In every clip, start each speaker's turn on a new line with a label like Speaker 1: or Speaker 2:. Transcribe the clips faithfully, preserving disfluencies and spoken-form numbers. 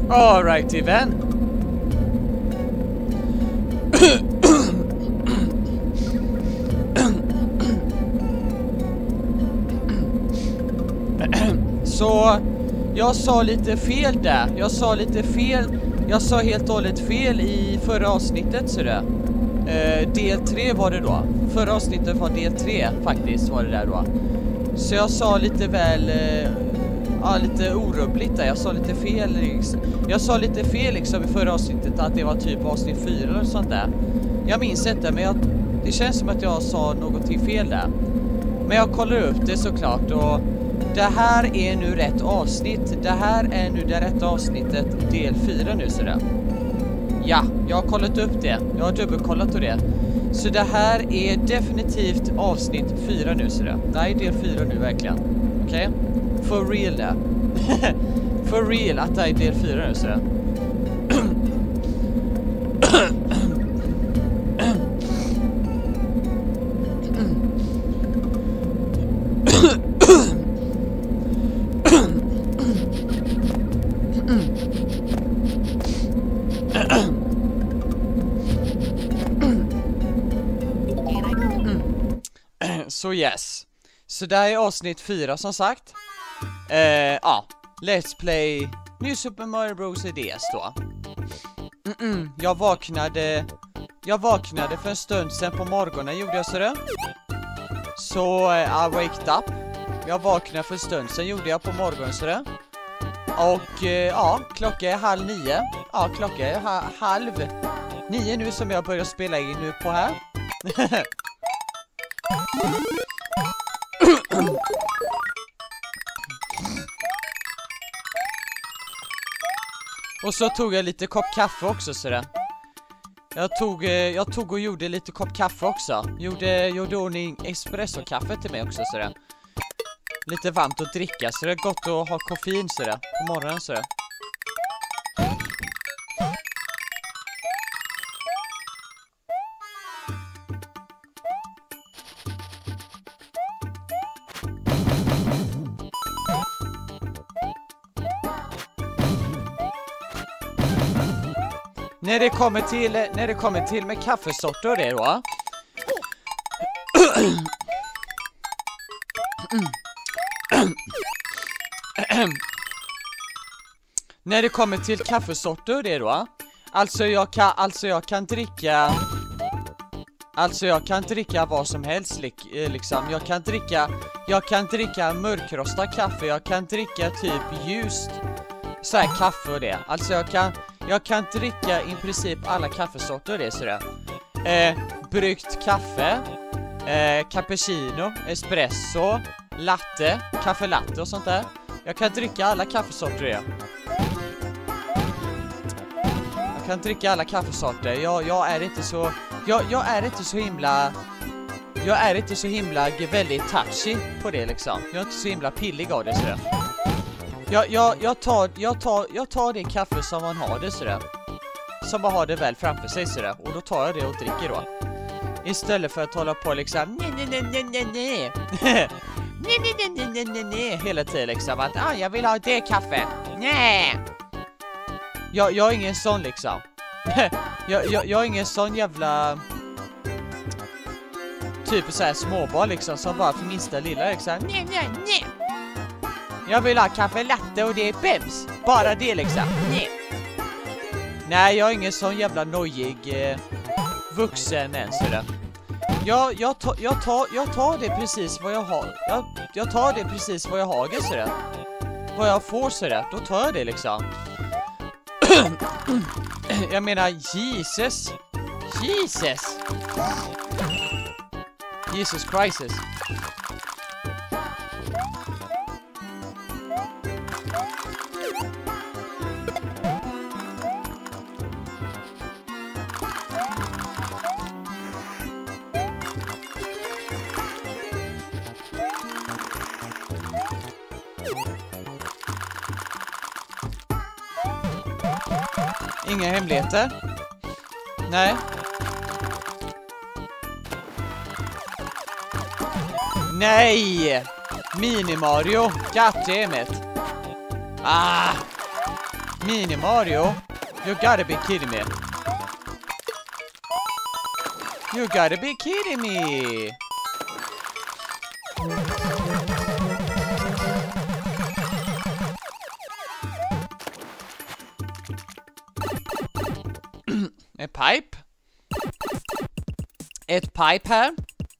Speaker 1: Alrighty then. Så jag sa lite fel där. Jag sa lite fel. Jag sa helt och hållet fel i förra avsnittet så det. Eh, del tre var det då. Förra avsnittet var del tre faktiskt var det där då. Så jag sa lite väl eh, ja, lite orubbligt där. Jag sa lite fel liksom. Jag sa lite fel liksom i förra avsnittet att det var typ avsnitt fyra eller sånt där. Jag minns inte, men jag, det känns som att jag sa någonting fel där. Men jag kollar upp det såklart och det här är nu rätt avsnitt. Det här är nu det rätta avsnittet, del fyra nu så där. Ja, jag har kollat upp det. Jag har dubbelkollat på det. Så det här är definitivt avsnitt fyra nu så där. Det här är del fyra nu verkligen. Okej? Okay? For real där. For real att det här är del fyra nu så där. Så yes. Så där är avsnitt fyra som sagt. Eh, ja, Let's Play New Super Mario Bros. D S då. Mm -mm. Jag vaknade Jag vaknade för en stund sedan på morgonen gjorde jag så det. Så eh, I waked up. Jag vaknade för en stund sedan gjorde jag på morgonen så det. Och eh, ja, klockan är halv nio. Ja, klockan är ha halv nio nu som jag börjar spela in nu på här. Och så tog jag lite kopp kaffe också så där. Jag tog jag tog och gjorde lite kopp kaffe också. Gjorde gjorde ordning espresso kaffe till mig också så där. Lite varmt att dricka så det är gott att ha koffein så där på morgonen så där. När det kommer till när det kommer till med kaffesorter det då. När det kommer till kaffesorter det då. Alltså jag kan alltså jag kan dricka Alltså jag kan dricka vad som helst liksom. Jag kan dricka jag kan dricka mörkrostad kaffe, jag kan dricka typ ljust så här kaffe och det. Alltså jag kan Jag kan dricka i princip alla kaffesorter det så där. Eh, bryggt kaffe, eh, cappuccino, espresso, latte, kaffe latte och sånt där. Jag kan dricka alla kaffesorter det. Jag kan dricka alla kaffesorter. Jag, jag är inte så jag, jag är inte så himla Jag är inte så himla väldigt touchy på det liksom. Jag är inte så himla pillig av det så där. Jag, jag, jag, tar, jag, tar, jag tar det kaffe som man har det sådär. Som man har det väl framför sig sådär. Och då tar jag det och dricker då. Istället för att hålla på liksom nej nej nej nej nej nej nej nej nej nej nej nej hela tiden liksom att ah, jag vill ha det kaffe. Nej. Jag, jag är ingen sån liksom. jag, jag, jag är ingen sån jävla typ såhär småbarn liksom som bara för minsta lilla liksom nej nej nej. Jag vill ha kaffe latte och det är bims. Bara det liksom. Nej. Nej, jag är ingen sån jävla nojig eh, vuxen än sådär. Jag, jag, ta, jag, tar, jag tar det precis vad jag har. Jag, jag tar det precis vad jag har sådär. Vad jag får sådär. Då tar jag det liksom. Jag menar, Jesus. Jesus. Jesus Christ. Inga hemligheter. Nej. Nej! Mini Mario. Goddammit. Ah! Mini Mario? You gotta be kidding me. You gotta be kidding me. Ett pipe. Ett pipe här.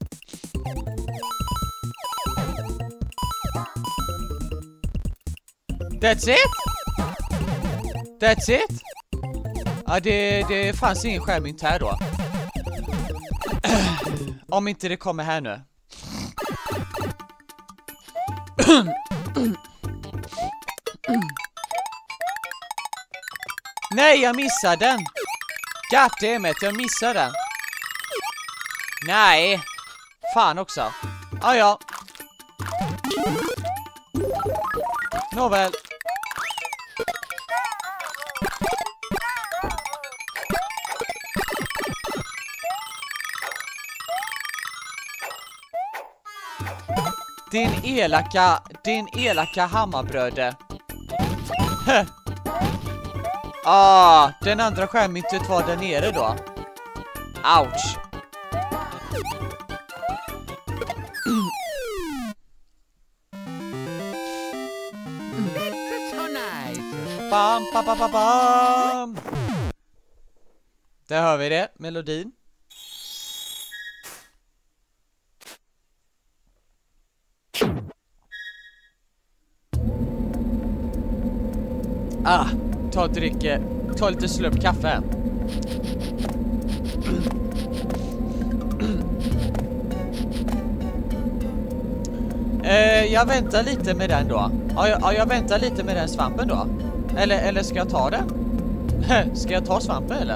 Speaker 1: That's it? That's it? Ja, det, det fanns ingen skärmynt här då. Om inte det kommer här nu. Nej, jag missade den. Goddammit, jag missade den. Nej. Fan också. Ah, ja. Nåväl. Din elaka, din elaka hammarbröde. Ah, den andra skärmyntet var där nere då. Ouch. Bam, bam, bam, bam, bam. Där hör vi det, melodin. Ah, ta ett dricka, ta lite slurp kaffe. eh, jag väntar lite med den då. Ja, jag, ja, jag väntar lite med den svampen då. Eller, eller ska jag ta den? Ska jag ta svampen eller?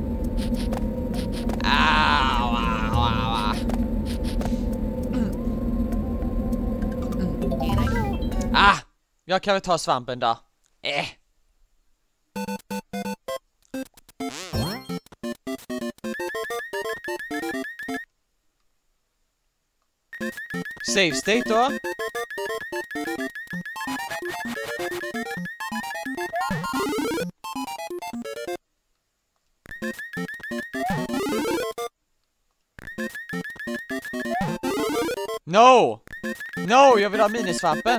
Speaker 1: Au, au, au, au. Ah, jag kan väl ta svampen då. Eh. Save state då. No! No, jag vill ha minisvampen.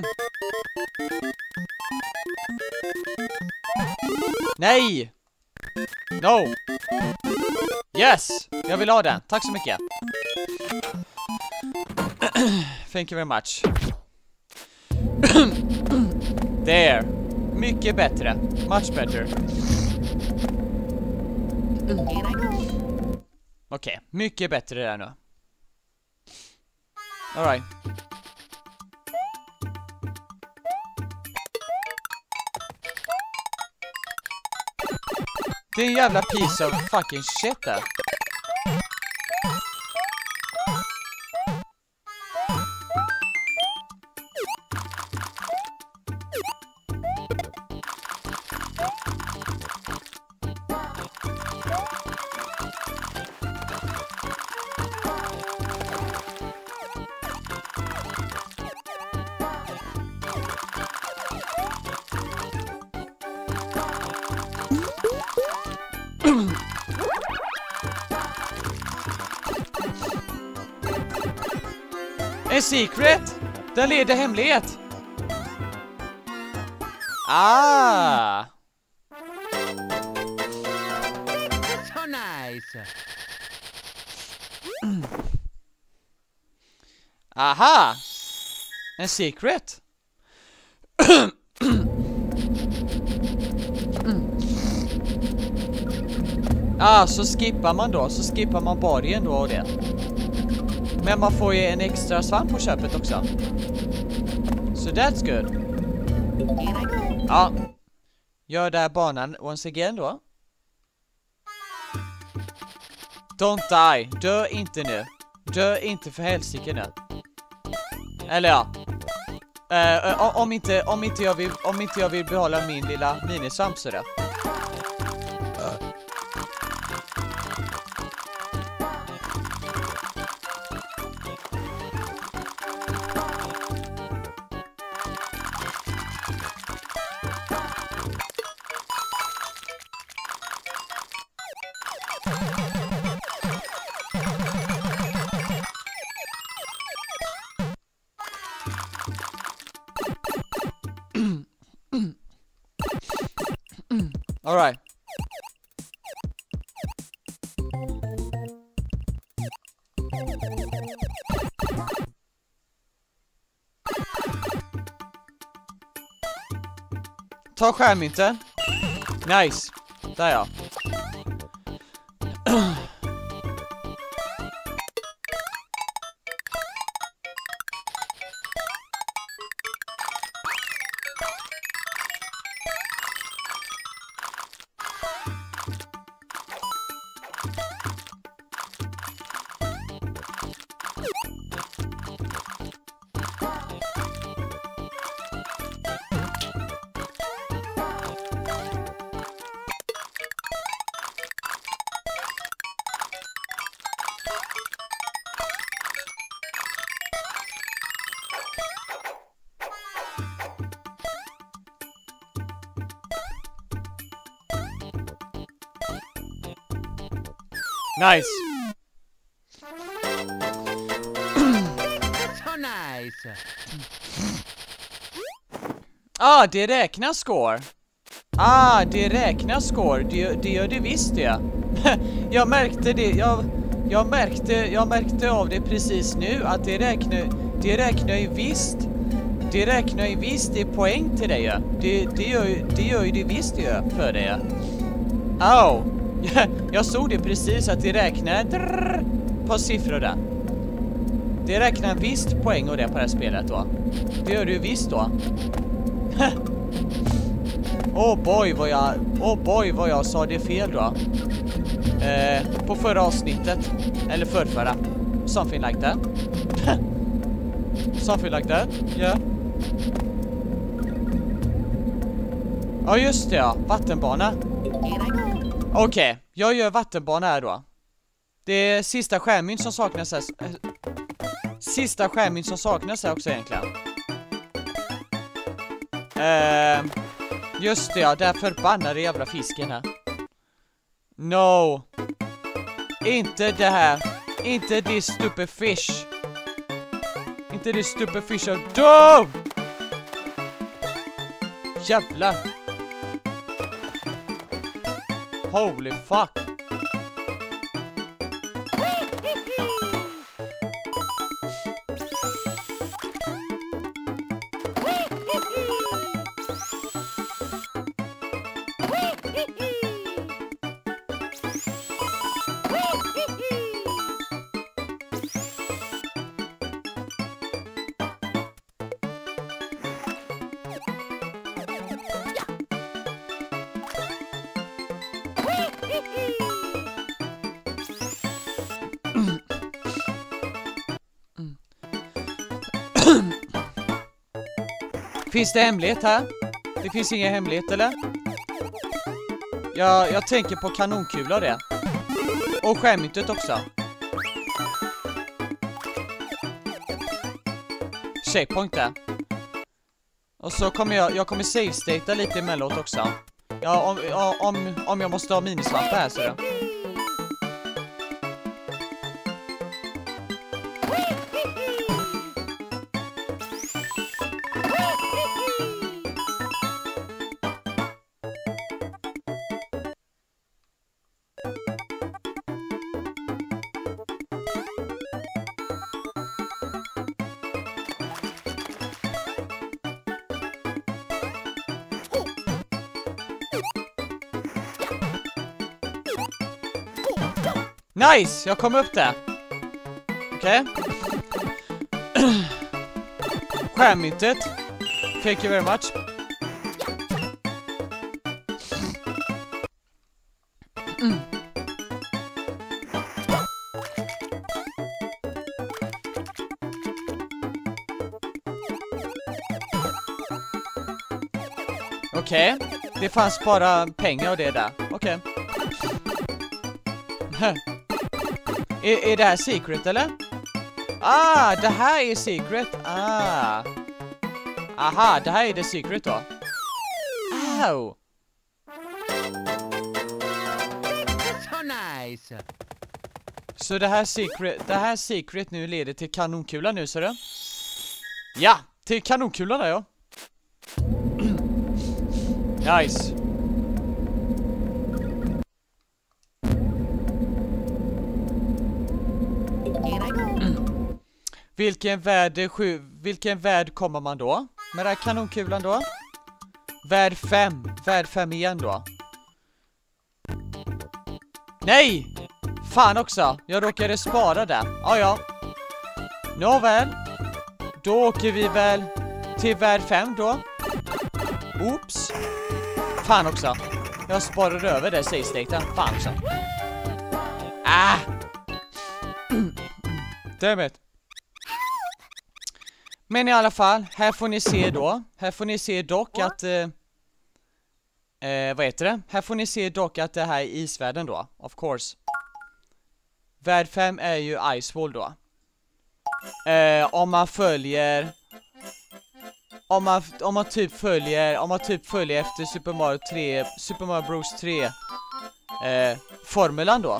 Speaker 1: Nej! No! Yes! Jag vill ha den. Tack så mycket. Thank you very much. There. Mycket bättre. Much better. Okej, okay. Mycket bättre där nu. All right. Det är en jävla piece of fucking shit där. En secret! Den leder hemlighet! Ah!
Speaker 2: So nice!
Speaker 1: Aha! En secret! Ah, så skippar man då, så skippar man borgen då och det. Men man får ju en extra svamp på köpet också. So that's good. Ja. Gör där banan once again då. Don't die. Dö inte nu. Dö inte för helsike nu. Eller ja. Uh, om, inte, om, inte jag vill, om inte jag vill behålla min lilla minisvamp så då. All right. Ta skärmynten. Nice. Där ja. Nice.
Speaker 2: So nice.
Speaker 1: Ah, det räknas score. Ah, det räknas score. Det, det gör det visst det. Jag märkte det. Jag, jag märkte jag märkte av det precis nu att det räknar det räknar ju visst. Det räknar ju visst i poäng till dig. Ja. Det det gör det gör ju det visst det för dig. Ja. Au. Jag såg det precis att det räknar drrr, på siffror där. Det räknar visst poäng och det på det här spelet då. Det gör du visst då. Oh boy vad jag Oh boy vad jag sa det fel då. Eh, på förra avsnittet. Eller förrförra. Something like that. Something like that. Yeah. Ja just det ja. Vattenbana. Okej, okay, jag gör vattenbana här då. Det är sista skärmynt som saknas här. Sista skärmynt som saknas här också egentligen. Eh, just det ja, där förbannade jävla fisken här. No. Inte det här. Inte det stupid fish. Inte det stupid fish of dog. Jävlar. Holy fuck. Finns det hemlighet här? Det finns ingen hemlighet, eller? Jag, jag tänker på kanonkula det. Och skärmyntet också. Checkpoint där. Och så kommer jag, jag kommer save-stata lite emellanåt också. Ja, om, om, om jag måste ha minisvampar här så då. Nice! Jag kom upp där. Okej. Okay. Skärmyntet. Thank you very much. Mm. Okej. Okay. Det fanns bara pengar och det där. Okej. Okay. Är, är det här secret eller? Ah, det här är secret. Ah. Aha, det här är det secret då. Ow.
Speaker 2: So nice.
Speaker 1: Så det här secret, det här secret nu leder till kanonkulan nu, så du? Ja, Till kanonkulan där, ja. Nice. Mm. Vilken värld sju, vilken värld kommer man då? Med den här kanonkulan då? Värld fem. Värld fem igen då. Nej! Fan också. Jag råkade spara där. Ja, ja. Nåväl. Då åker vi väl till värld fem då. Oops. Fan också. Jag sparade över det save-staten. Fan också. Ah! Damn it. Men i alla fall, här får ni se då. Här får ni se dock att... Eh, eh, vad heter det? Här får ni se dock att det här är isvärlden då. Of course. Värld fem är ju Icewall då. Eh, om man följer... Om man, om man typ följer... Om man typ följer efter Super Mario tre... Super Mario Bros tre... Eh, formulan då.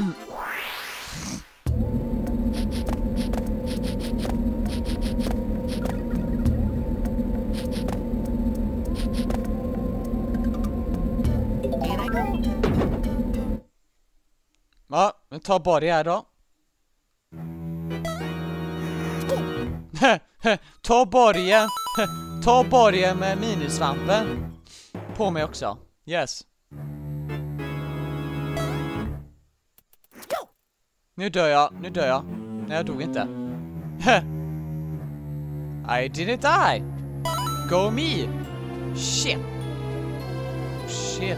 Speaker 1: Ja, men ta bara det här då. Ta borgen. Ta borgen med minisvampen. På mig också. Yes. Nu dör jag. Nu dör jag. Nej, jag dog inte. I didn't die. Go me. Shit. Shit.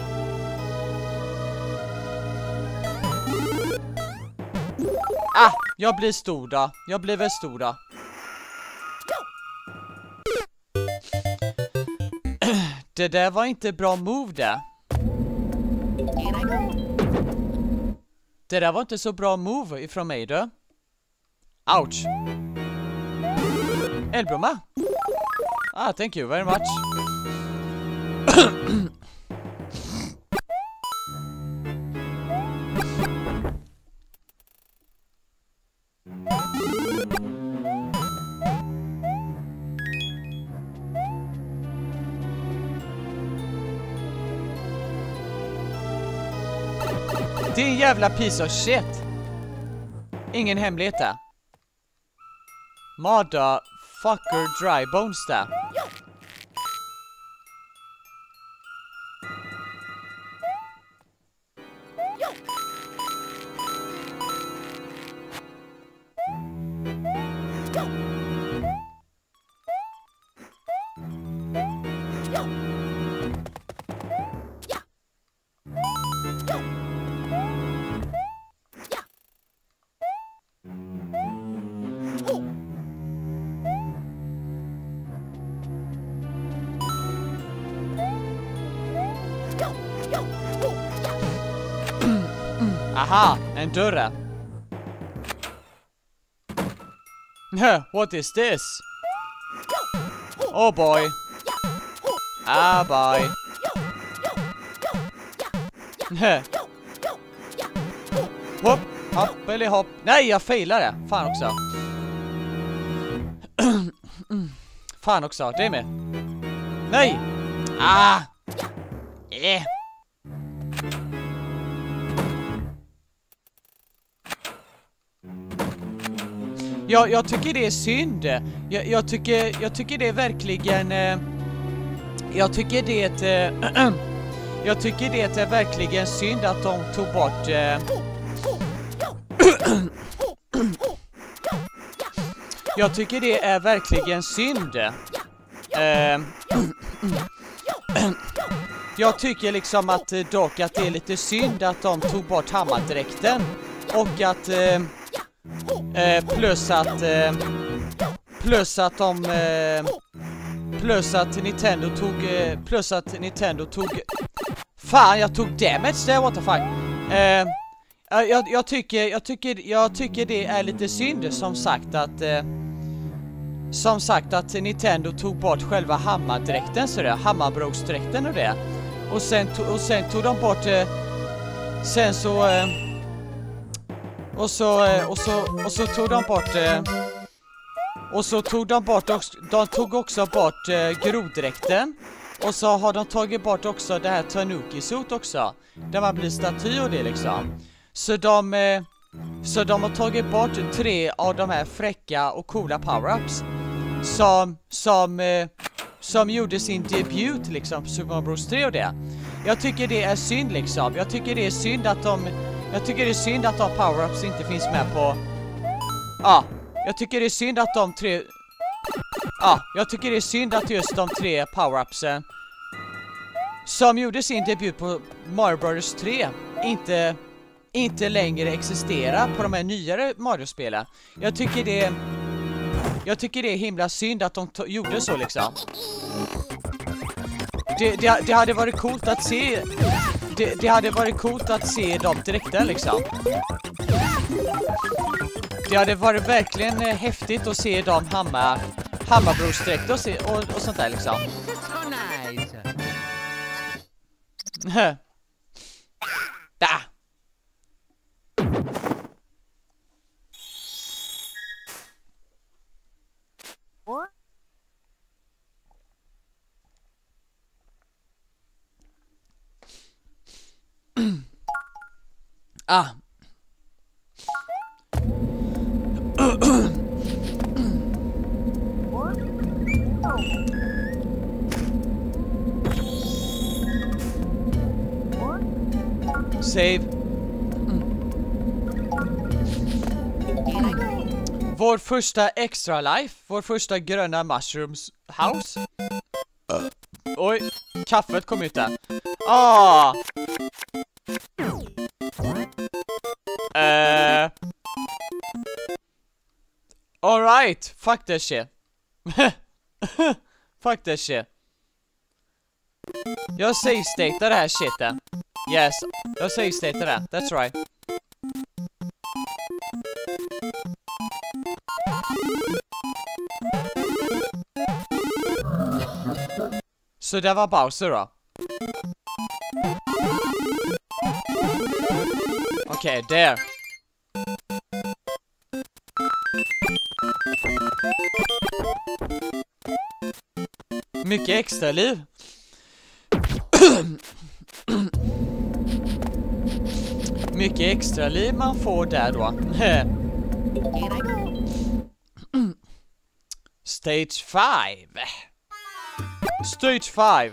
Speaker 1: Ah, jag blir stor då. Jag blir väl stor då. Det där var inte bra move där. Det där var inte så bra move ifrån mig då. Ouch. Elbromma. Ah, thank you very much. Det är en jävla piece of shit. Ingen hemlighet där. Motherfucker dry bones där. Aha, en dörr. What is this? Oh boy. Ah boy. Hopp, hopp eller hopp. Nej, jag failade. Fan också. Fan också, det är med. Nej. Ah. Eh. Ja, jag tycker det är synd. Jag, jag, tycker, jag tycker det är verkligen... Eh, jag tycker det är... Eh, jag tycker det är verkligen synd att de tog bort... Eh, jag tycker det är verkligen synd. Eh, jag tycker liksom att dock att det är lite synd att de tog bort hammardräkten. Och att... Eh, Eh, plus att eh, plus att de eh, plus att Nintendo tog eh, plus att Nintendo tog fan, jag tog damage där, what the fuck. Eh, jag, jag tycker jag tycker jag tycker det är lite synd som sagt att eh, som sagt att Nintendo tog bort själva hammardräkten, så det hammarbrogsdräkten och det. Och sen to, och sen tog de bort eh, sen så eh, Och så, och så, och så tog de bort, Och så tog de bort också, de tog också bort eh, groddräkten. Och så har de tagit bort också det här Tanuki-suit också. Där man blir staty och det liksom. Så de, eh, så de har tagit bort tre av de här fräcka och coola power-ups. Som, som, eh, som gjorde sin debut liksom på Super Mario Bros tre och det. Jag tycker det är synd liksom. Jag tycker det är synd att de, jag tycker det är synd att de power-ups inte finns med på... Ja, jag tycker det är synd att de tre... Ja, jag tycker det är synd att just de tre power-upsen som gjorde sin debut på Mario Bros tre inte, inte längre existerar på de här nyare Mario-spelen. Jag tycker det Jag tycker det är himla synd att de gjorde så liksom. Det, det, det hade varit coolt att se det, det hade varit coolt att se dem direkt där liksom. Det hade varit verkligen eh, häftigt att se dem hamma Hammarbros direkt och, se, och, och sånt där liksom.
Speaker 2: So nice.
Speaker 1: Da. Ah. Save. Mm. Vår första extra life, vår första gröna mushrooms house. Uh. Oj, kaffet kom ut där. Ah. Uh. All right, fuck that shit. Fuck that shit. Jag save statear det här shiten. Yes, jag save statear det. That's right. Så det var Bowser då. Okej, okay, där. Mycket extra liv. Mycket extra liv man får där då. Stage five. Stage five.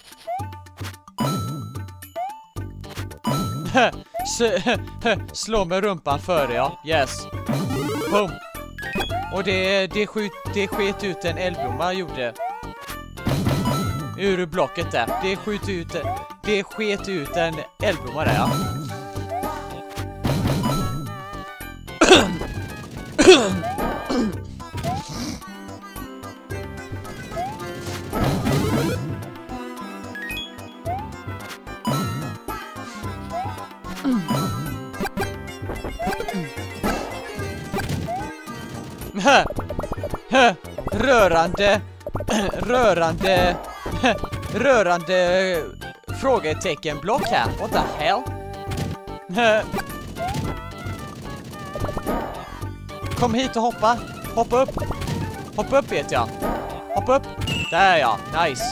Speaker 1: Slå med rumpan före, ja. Yes. Boom. Och det, det, skjut, det sket ut en eldblomma gjorde. Ur blocket där. Det skjut ut, det sket ut en eldblomma där, ja. Rörande Rörande Rörande frågeteckenblock här. What the hell? Kom hit och hoppa. Hoppa upp. Hoppa upp vet jag. Hoppa upp. Där ja. Nice.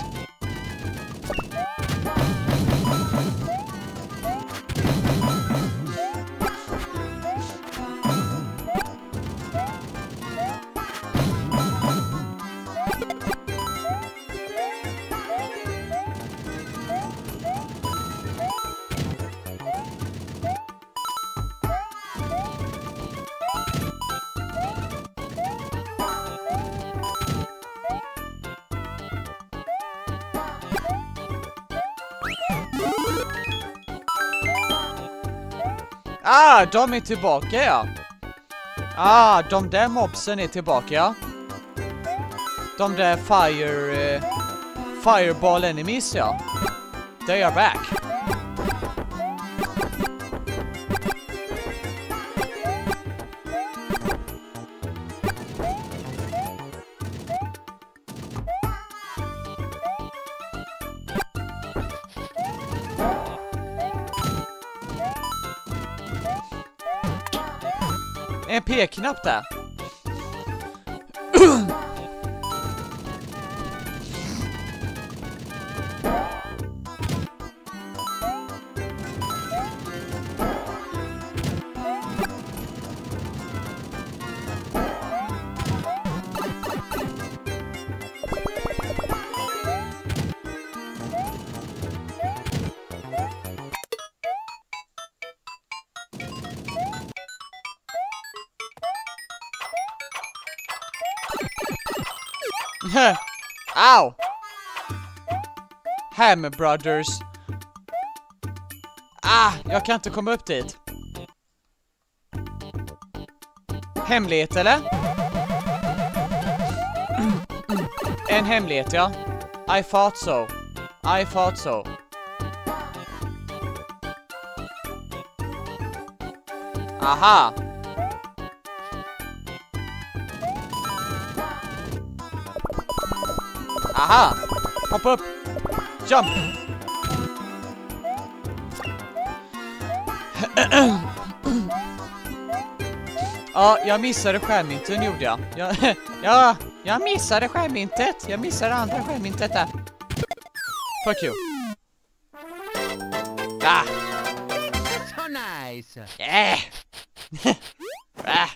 Speaker 1: Ah, de är tillbaka, ja. Ah, de där mobsen är tillbaka, ja. De där fire... Uh, fireball enemies, ja. They are back. En P-knapp där. Au! Hammer Brothers. Ah, jag kan inte komma upp dit. Hemlighet, eller? En hemlighet, ja. I thought so. I thought so. Aha! Aha! Hoppa upp! Jump! Ja, jag missade skärmynten gjorde jag. jag. Ja, jag missade skärmyntet. Jag missade andra skärmyntet där. Fuck you. Ah!
Speaker 2: So nice.
Speaker 1: Yeah. Ah.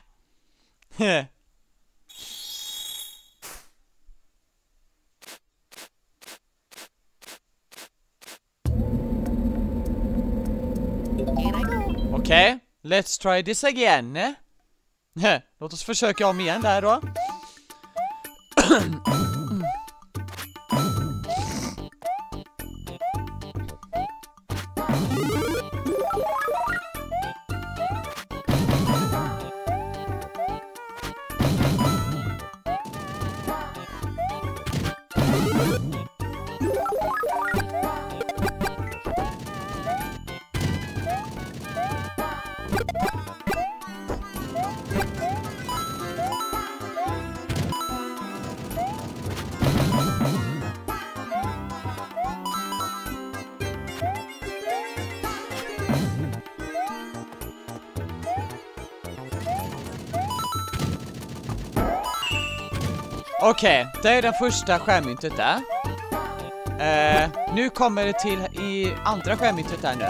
Speaker 1: Okej, okay, let's try this again. Låt oss försöka om igen där då. Okej, okay, det är den första skärmyntet där. Eh, nu kommer det till i andra skärmyntet där nu.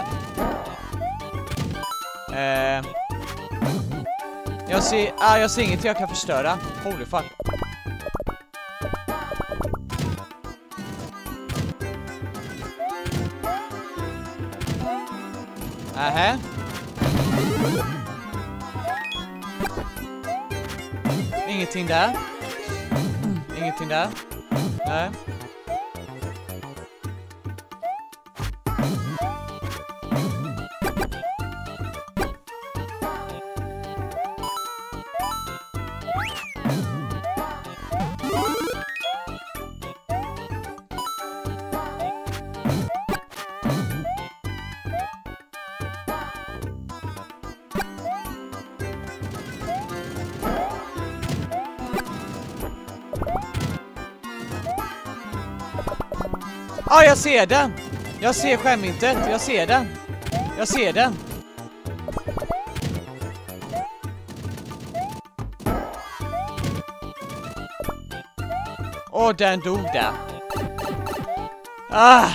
Speaker 1: Eh, jag ser, ah, jag ser inget jag kan förstöra. Holy fuck. Aha. Ingenting där. Ingenting där. Nej. Ah, jag ser den! Jag ser skärmyntet, jag ser den! Jag ser den! Åh, oh, den dog där! Ah!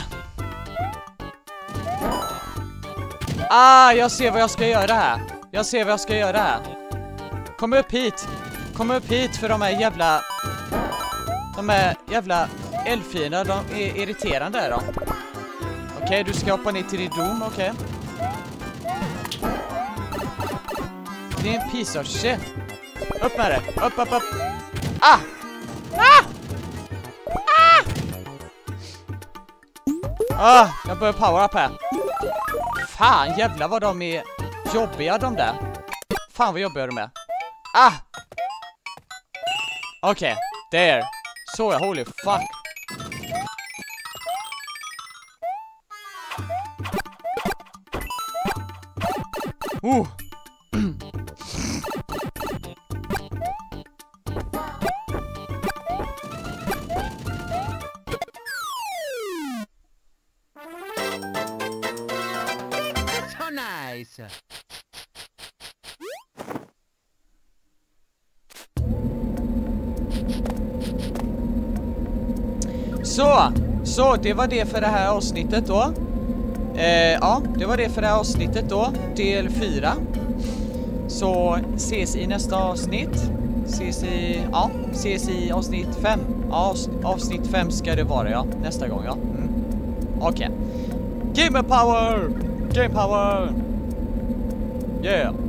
Speaker 1: Ah, jag ser vad jag ska göra här! Jag ser vad jag ska göra här! Kom upp hit! Kom upp hit för de här jävla... De här jävla... Elfina, de är irriterande här då. Okej, okay, du ska hoppa ner till din dom, okej. Okay. Det är en piece of shit. Upp med det, upp, upp, upp. Ah! Ah! Ah! Ah, jag börjar power up här. Fan, jävlar vad de är jobbiga de där. Fan vad jobbiga de är. Ah! Okej, okay, there. Så jag, holy fuck. Uh.
Speaker 2: So nice.
Speaker 1: Så, så det var det för det här avsnittet då. Eh, ja, det var det för det här avsnittet då, del fyra. Så ses i nästa avsnitt. Ses i, ja, ses i avsnitt fem. Ja, avsnitt fem ska det vara, ja, nästa gång, ja. Mm. Okej. Okay. Gamer power! Game power! Yeah!